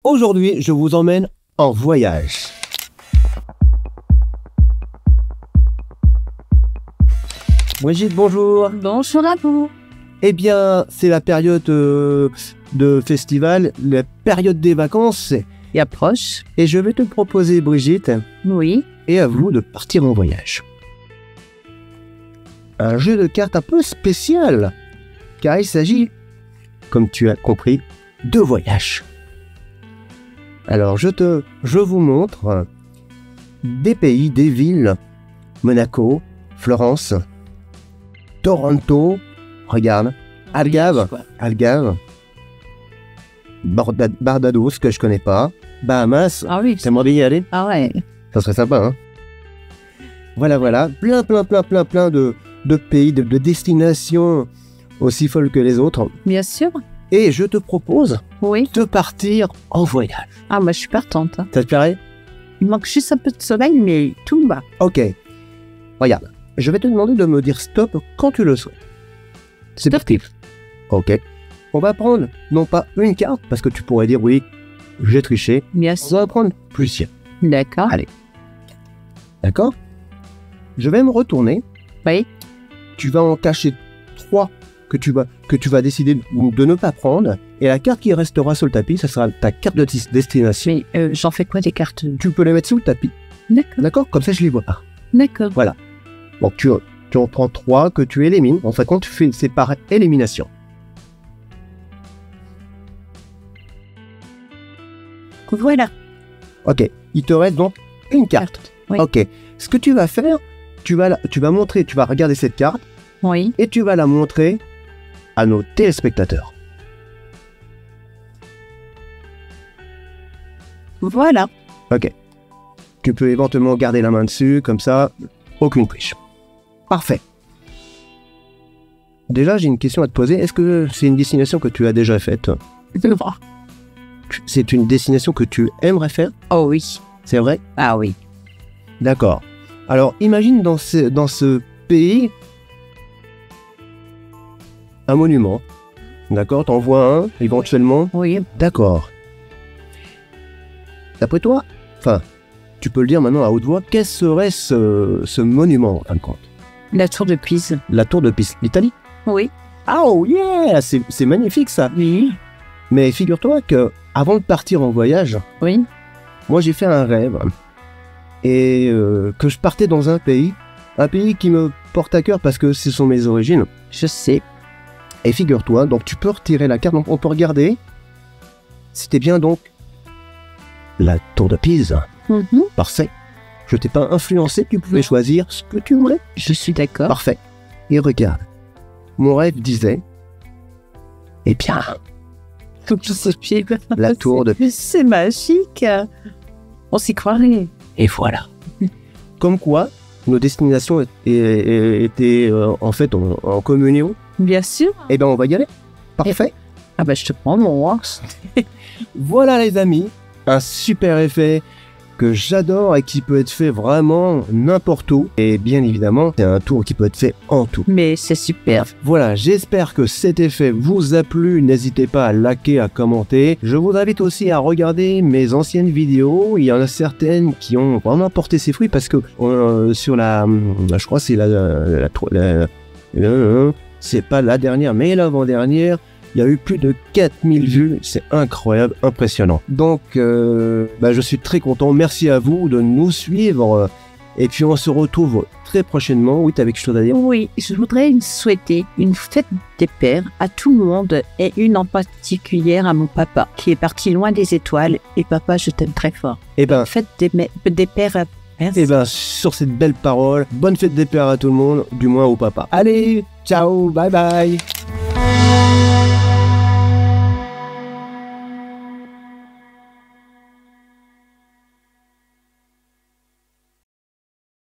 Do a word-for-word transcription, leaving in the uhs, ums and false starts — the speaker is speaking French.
Aujourd'hui, je vous emmène en voyage. Brigitte, bonjour. Bonjour à vous. Eh bien, c'est la période euh, de festival, la période des vacances. Il approche. Et je vais te proposer, Brigitte, Oui. et à vous de partir en voyage. Un jeu de cartes un peu spécial, car il s'agit, comme tu as compris, de voyage. Alors, je te, je vous montre des pays, des villes, Monaco, Florence, Toronto, regarde, Algarve, Algarve, Barda- Barbados, que je connais pas, Bahamas, Ah oui. t'aimerais bien y aller? Ah ouais. Ça serait sympa, hein? Voilà, voilà, plein, plein, plein, plein, plein de, de pays, de, de destinations aussi folles que les autres. Bien sûr. Et je te propose Oui. de partir en voyage. Ah, moi, je suis partante. hein. Ça te plairait? Il manque juste un peu de soleil, mais tout va. Ok. Regarde, je vais te demander de me dire stop quand tu le souhaites. C'est parti. Ok. On va prendre non pas une carte, parce que tu pourrais dire oui, j'ai triché. Bien On sûr. va prendre plusieurs. D'accord. Allez. D'accord? Je vais me retourner. Oui. Tu vas en cacher trois que tu vas, que tu vas décider de, de ne pas prendre. Et la carte qui restera sur le tapis, ça sera ta carte de dis- destination. Mais euh, j'en fais quoi des cartes? Tu peux les mettre sous le tapis. D'accord. D'accord? Comme ça, je les vois pas. D'accord. Donc, tu, tu en prends trois que tu élimines. En fait, quand tu fais, c'est par élimination. Voilà. Ok. Il te reste donc une carte. Oui. Ok. Ce que tu vas faire, tu vas, la- tu vas montrer, tu vas regarder cette carte Oui. et tu vas la montrer à nos téléspectateurs. Voilà. Ok. Tu peux éventuellement garder la main dessus, comme ça, aucune triche. Parfait. Déjà, j'ai une question à te poser. Est-ce que c'est une destination que tu as déjà faite? Tu- C'est une destination que tu aimerais faire? Oh oui. C'est vrai? Ah oui. D'accord. Alors, imagine dans ce, dans ce pays un monument. D'accord? T'en vois un, éventuellement. Oui. D'accord. D'après toi, enfin, tu peux le dire maintenant à haute voix, quel serait ce, ce monument, en fin de compte? La tour de Pise. La tour de Pise, l'Italie? Oui. Oh yeah! C'est c'est magnifique ça! Oui. Mais figure-toi que avant de partir en voyage, Oui. moi j'ai fait un rêve. Et euh, que je partais dans un pays, un pays qui me porte à cœur parce que ce sont mes origines. Je sais. Et figure-toi, donc tu peux retirer la carte, donc on peut regarder. C'était bien donc la tour de Pise. Mhm. Parfait. Je t'ai pas influencé, tu pouvais choisir ce que tu voulais. Je suis d'accord. Parfait. Et regarde, mon rêve disait, eh bien, la tour de Pise. C'est magique. On s'y croirait. Et voilà. Comme quoi, nos destinations é- é- étaient euh, en fait en, en communion. Bien sûr. Eh bien, on va y aller. Parfait. Ah bah je te prends mon hein. Voilà les amis, un super effet que j'adore et qui peut être fait vraiment n'importe où. Et bien évidemment, c'est un tour qui peut être fait en tout. Mais c'est super. Voilà, j'espère que cet effet vous a plu. N'hésitez pas à liker, à commenter. Je vous invite aussi à regarder mes anciennes vidéos. Il y en a certaines qui ont vraiment porté ses fruits parce que euh, sur la, je crois que c'est la, la, la, la- la- c'est pas la dernière, mais l'avant-dernière. Il y a eu plus de quatre mille vues, c'est incroyable, impressionnant. Donc, euh, bah, je suis très content. Merci à vous de nous suivre. Et puis, on se retrouve très prochainement. Oui, t'as quelque chose à dire? Oui, je voudrais une- souhaiter une fête des pères à tout le monde et une en particulier à mon papa qui est parti loin des étoiles. Et papa, je t'aime très fort. Eh ben, Fête des, mè- des pères à eh ben, sur cette belle parole, bonne fête des pères à tout le monde, du moins au papa. Allez, ciao, bye bye.